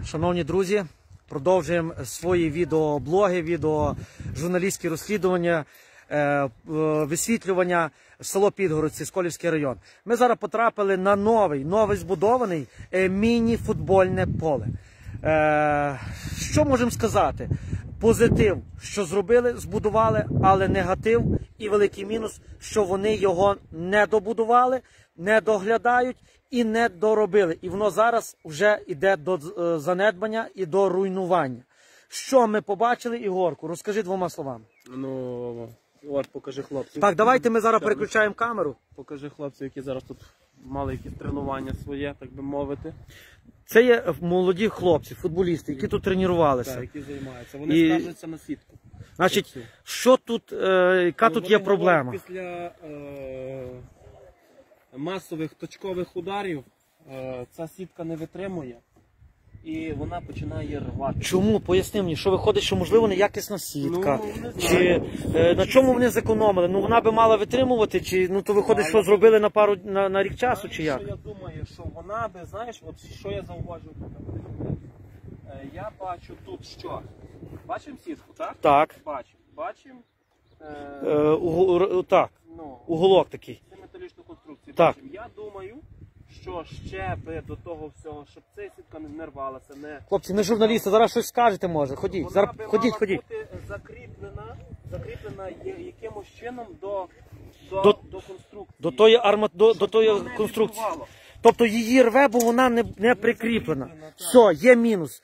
Шановні друзі, продовжуємо свої відеоблоги, відеожурналістські розслідування, висвітлювання село Підгородці, Сколівський район. Ми зараз потрапили на новий збудований міні-футбольне поле. Що можемо сказати? Позитив, що зробили, збудували, але негатив і великий мінус, що вони його не добудували, не доглядають і не доробили. І воно зараз вже йде до занедбання і до руйнування. Що ми побачили, Ігорку? Розкажи двома словами. Ну, от покажи хлопців. Так, давайте ми зараз переключаємо камеру. Покажи хлопців, які зараз тут мали якісь тренування своє, так би мовити. Це є молоді хлопці, футболісти, які тут тренувалися. Так, які займаються. Вони скаржаться на сітку. Значить, що тут, яка тут є проблема? Після масових точкових ударів ця сітка не витримує і вона починає рвати. Чому? Поясни мені, що виходить, що можливо неякісна сітка? Чи на чому вони зекономили? Ну вона би мала витримувати, чи ну то виходить, що зробили на рік часу, чи як? Я думаю, що вона би, знаєш, от що я зауважив тут? Я бачу тут що? Бачимо сітку, так? Так. Бачимо. Так, уголок такий. Це металічну конструкцію. Так. Бачимо. Я думаю, що ще би до того всього, щоб ця сітка не рвалася, не... Хлопці, ми журналісти, зараз щось скажете, може. Ходіть, зараз ходіть. Вона би мала бути закріплена якимось чином до конструкції. До тої конструкції. Тобто її рве, бо вона не прикріплена. Все, є мінус.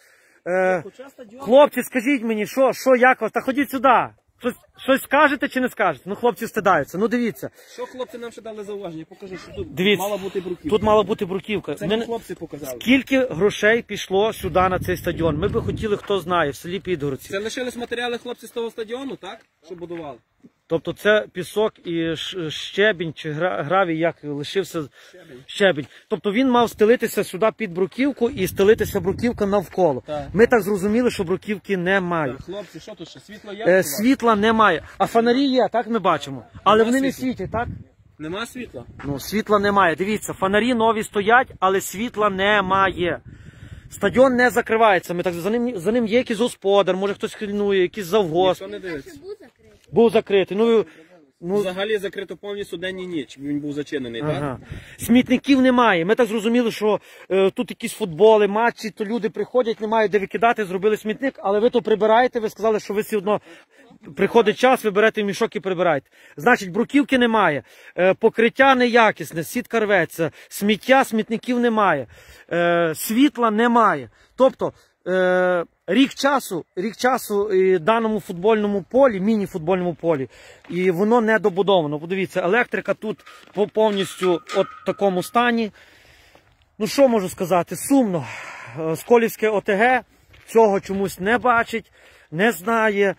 Хлопці, скажіть мені, що, як вас? Та ходіть сюди. Щось скажете чи не скажете? Ну, хлопці стидаються. Ну, дивіться. Що хлопці нам ще дали зауваження? Покажи, що тут дивіться, мала бути бруківка. Тут мала бути бруківка. Це не хлопці показали. Скільки грошей пішло сюди на цей стадіон? Ми би хотіли, хто знає, в селі Підгородці. Це лишились матеріали хлопці з того стадіону, так? Що будували? Тобто це пісок і щебінь, чи гравій, як лишився щебінь. Тобто він мав стелитися сюди під бруківку і стелитися бруківка навколо. Так. Ми так зрозуміли, що бруківки немає. Так, хлопці, що тут ще? Світло є? Світла немає. А фонарі є, так ми бачимо. Але вони не світять, так? Нема світла? Ну, світла немає. Дивіться, фонарі нові стоять, але світла немає. Стадіон не закривається. Ми так, за ним є якийсь господар, може хтось хильнує, якийсь завгосп. Ніхто не дивиться. Був закритий. Взагалі закрито повністю день і ніч, він був зачинений, так? Смітників немає. Ми так зрозуміли, що тут якісь футболи, матчі, то люди приходять, не мають де викидати, зробили смітник, але ви то прибираєте, ви сказали, що ви все одно приходить час, ви берете мішок і прибираєте. Значить, бруківки немає, покриття неякісне, сітка рветься, смітників немає, світла немає. Тобто, рік часу даному футбольному полі, міні-футбольному полі, і воно не добудовано. Подивіться, електрика тут повністю в такому стані. Ну що можу сказати, сумно. Сколівське ОТГ цього чомусь не бачить, не знає.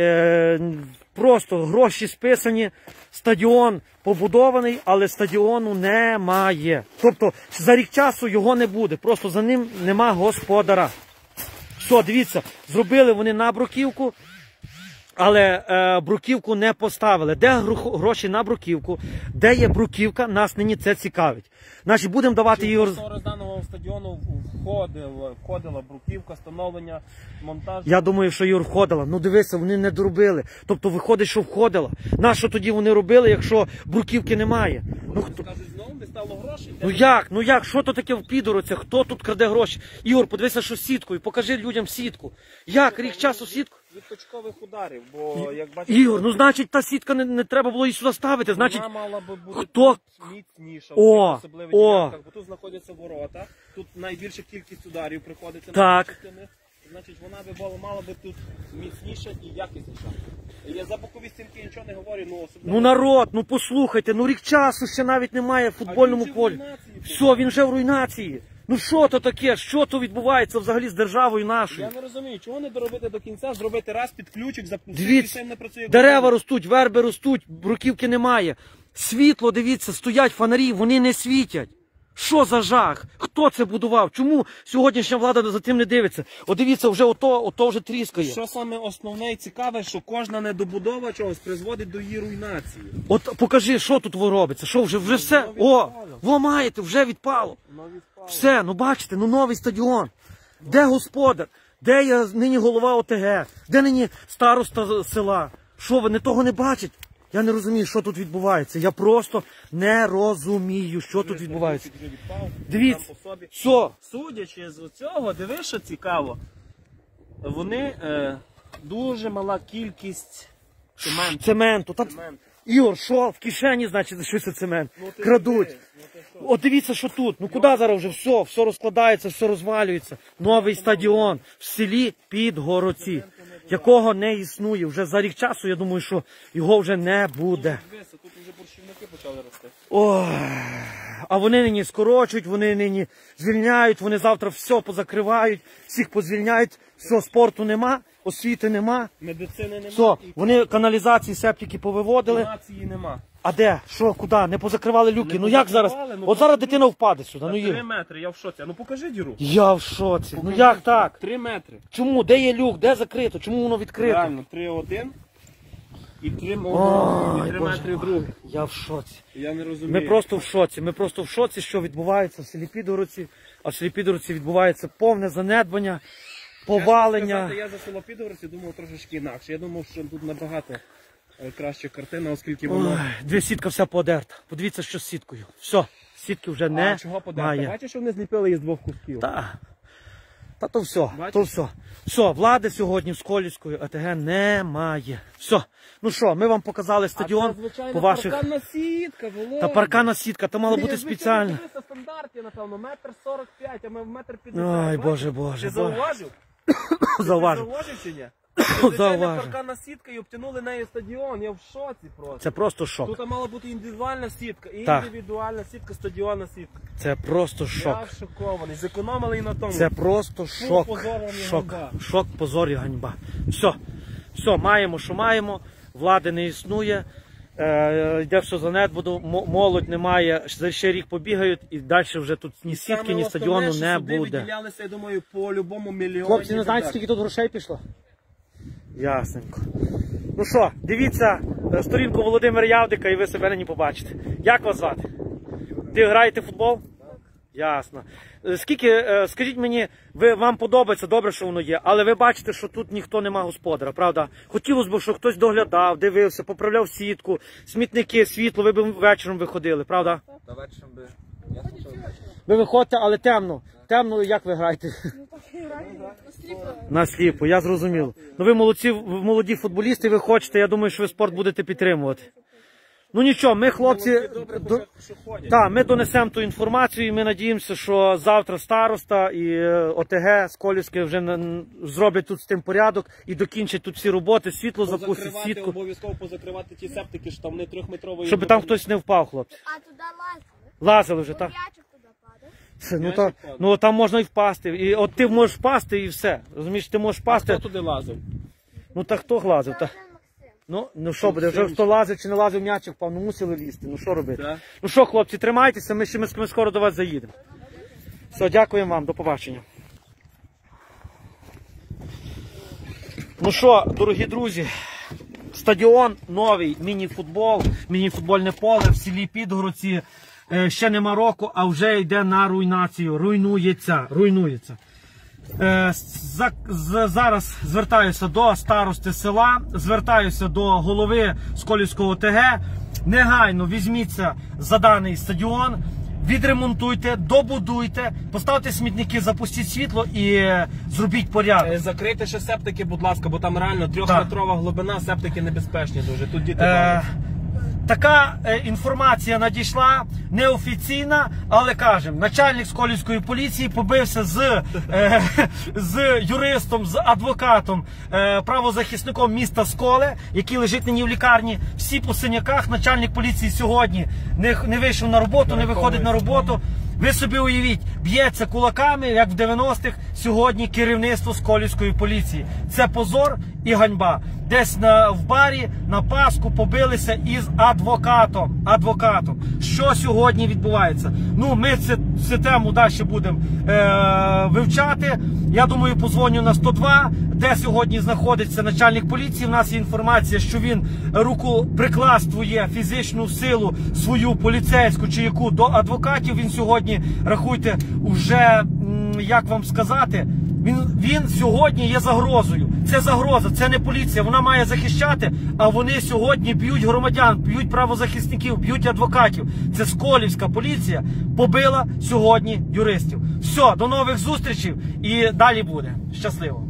Просто гроші списані, стадіон побудований, але стадіону немає. Тобто за рік часу його не буде, просто за ним нема господара. Все, дивіться, зробили вони на бруківку, але бруківку не поставили. Де гроші на бруківку, де є бруківка, нас нині це цікавить. Значить, будемо давати її... З даного стадіону входила бруківка, встановлення, монтаж. Я думаю, що Юр входила. Ну дивися, вони не доробили. Тобто виходить, що входила. Нащо тоді вони робили, якщо бруківки немає? Ну, скажуть, знову не стало грошей. Ну як? Що то таке в Підгородцях? Хто тут краде гроші? Ігор, подивися, що сіткою, покажи людям сітку. Як? Рік часу сітку? Від точкових ударів, бо, як бачите... Ігор, ну значить, та сітка не треба було її сюди ставити, значить... Вона мала би бути міцніша, особливо ділянках, бо тут знаходяться ворота, тут найбільша кількість ударів приходиться на частини. Значить, вона би мала би тут міцніша і якісніша. Я за бокові стінки нічого не говорю, ну особливо... Ну народ, ну послухайте, ну рік часу ще навіть немає в футбольному полі. Все, він вже в руйнації. Ну що то таке? Що то відбувається взагалі з державою нашою? Я не розумію, чого не доробити до кінця, зробити раз під ключик, запустити, дивіться, і не працює. Дерева ростуть, верби ростуть, бруківки немає. Світло, дивіться, стоять фонарі, вони не світять. Що за жах? Хто це будував? Чому сьогоднішня влада за тим не дивиться? От дивіться, вже ото вже тріскає. Що саме основне і цікаве, що кожна недобудова чогось призводить до її руйнації. От покажи, що тут робиться, що вже все, о, ви маєте, вже відпало. Все, ну бачите, ну новий стадіон. Де господар? Де я нині голова ОТГ? Де нині староста села? Що, вони того не бачать? Я не розумію, що тут відбувається. Я просто не розумію, що тут відбувається. Дивіться, що? Судячи з цього, дивись, що цікаво. Вони дуже мала кількість Цементу. Так, Ігор, що? В кишені, значить, що це цемент? Крадуть. От дивіться, що тут. Ну куди зараз вже все розкладається, все розвалюється. Новий стадіон в селі Підгородці, якого не існує. Вже за рік часу, я думаю, що його вже не буде. Тут вже борщівники почали рости. Ой, а вони нині скорочують, вони нині звільняють, вони завтра все позакривають, всіх позвільняють, все, спорту нема, освіти нема. Медицини нема. Все, вони каналізації, септики повиводили. Нації нема. А де? Що? Куди? Не позакривали люки? Не Ну як зараз? позакривали, От зараз дитина впаде сюди. Ну 3 Ігор. метри, я в шоці. Ну покажи діру. Я в шоці. Ну як так? 3 метри. Чому? Де є люк? Де закрито? Чому воно відкрито? Реально, 3-1 і 3 Ой, Боже. метри другий. Я в шоці. Я не розумію. Ми просто в шоці. Ми просто в шоці, що відбувається в селі Підгородці. А в селі Підгородці відбувається повне занедбання, повалення. Сказати, я за село Підгородці думав трошечки інакше. Я думав, що тут набагато краща картина, оскільки воно... Ой, дві сітка вся подерта. Подивіться, що з сіткою. Все, сітки вже не чого подерта? має. Бачиш, що вони зліпили із 2 кусків? Та то все, Бачиш? то все. Все, влади сьогодні в Сколівської АТГ немає. Все. Ну що, ми вам показали стадіон по ваших... парканна сітка, Володя. Та парканна сітка, то мало бути спеціально. Це стандарті, напевно, 1,45 м, а ми в 1,50 м. Ой, Бачиш? Боже, Боже. Ти зауважив? Зауважив. Ти зауважив чи ні? Звичайна Зауважив. парканна сітка і обтянули нею стадіон, я в шоці просто. Це просто шок. Тут мала бути індивідуальна сітка, Так. індивідуальна сітка, стадіонна сітка. Це просто шок. Я шокований, зекономили і на тому. Це просто шок. позор вам і Шок. ганьба. Шок, позор і ганьба. Все. Все, маємо, що маємо. Влади не існує. Йде все занедбуду. Молодь немає. За ще рік побігають і далі вже тут ні сітки, ні Саме стадіону основне, що не сюди буде. виділялися, я думаю, по-любому мільйоні. Хлопці, не знаєте, так. скільки тут грошей пішло? Ясненько. Ну що, дивіться сторінку Володимира Явдика і ви себе нині побачите. Як вас звати? Ти граєте в футбол? Ясно. Скажіть мені, вам подобається, добре, що воно є, але ви бачите, що тут ніхто нема господаря, правда? Хотілося б, щоб хтось доглядав, дивився, поправляв сітку, смітники, світло, ви б вечором виходили, правда? Та вечором би. Ви виходите, але темно. Темно, як ви граєте? Насліпо, я зрозумів. Ну ви молоді футболісти, ви хочете, я думаю, що ви спорт будете підтримувати. Ну нічого, ми хлопці, ми донесемо ту інформацію і ми надіємося, що завтра староста і ОТГ Сколівське вже зроблять тут з тим порядок і докінчать тут всі роботи, світло запустять, сітку. Обов'язково позакривати ті септики, що там не 3-метрової. Щоб там хтось не впав, хлопці. А туди лазили? Лазили вже, так? М'ячик туди падав. Ну там можна і впасти. І от ти можеш впасти і все. Розумієш, ти можеш впасти. Хто туди лазив? Ну так хто лазив? Це Та? Максим. Ну що буде, вже хто лазив чи не лазив м'ячик впав, ну мусили лізти, ну що робити? Так. Ну що, хлопці, тримайтеся, ми скоро до вас заїдемо. Все, дякуємо вам, до побачення. Ну що, дорогі друзі, стадіон новий, міні-футбольне поле в селі Підгородці. Ще нема року, а вже йде на руйнацію. Руйнується. Зараз звертаюся до старости села, звертаюся до голови Сколівського ОТГ. Негайно візьміться за даний стадіон, відремонтуйте, добудуйте, поставте смітники, запустіть світло і зробіть порядок. Закрийте ще септики, будь ласка, бо там реально 3-метрова глибина, септики небезпечні дуже. Тут діти бавляться. Така інформація надійшла, неофіційна, але кажемо, начальник Сколівської поліції побився з юристом, з адвокатом, правозахисником міста Сколе, який лежить нині в лікарні. Всі по синяках, начальник поліції сьогодні не вийшов на роботу, не виходить на роботу. Ви собі уявіть, б'ється кулаками, як в 90-х, сьогодні керівництво Сколівської поліції. Це позор і ганьба. Десь в барі на Пасху побилися із адвокатом. Що сьогодні відбувається? Ну, ми цю тему далі будемо вивчати. Я думаю, позвоню на 102, де сьогодні знаходиться начальник поліції. У нас є інформація, що він рукоприкладствує фізичну силу свою поліцейську чи яку до адвокатів. Він сьогодні, рахуйте, уже, як вам сказати, Він сьогодні є загрозою. Це загроза, це не поліція. Вона має захищати, а вони сьогодні б'ють громадян, б'ють правозахисників, б'ють адвокатів. Це Сколівська поліція побила сьогодні юристів. Все, до нових зустрічей і далі буде. Щасливо.